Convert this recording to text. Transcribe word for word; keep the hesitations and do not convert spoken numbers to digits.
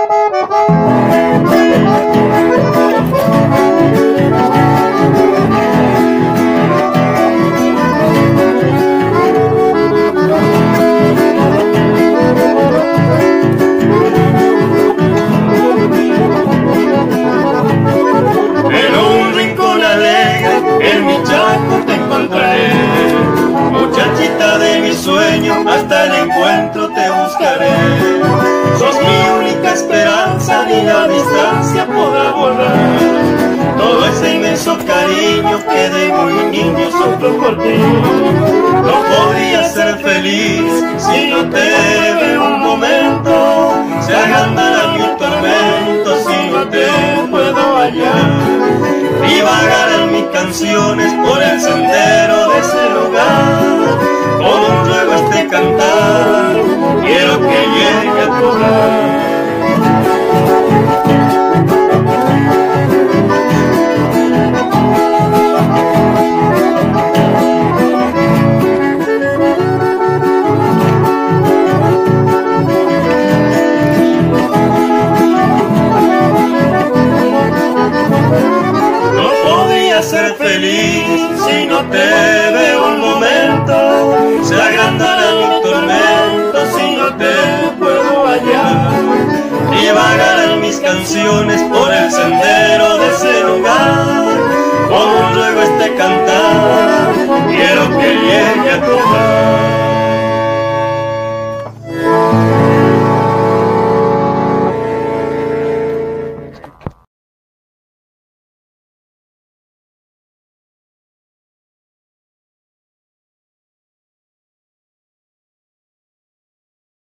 Hasta el encuentro te buscaré. Sos mi única esperanza, ni la distancia podrá borrar todo ese inmenso cariño que de muy niño sufro por ti. No podría ser feliz si no te veo un momento. Se agrandará mi tormento si no te puedo hallar. Divagarán mis canciones por el sendero de ese lugar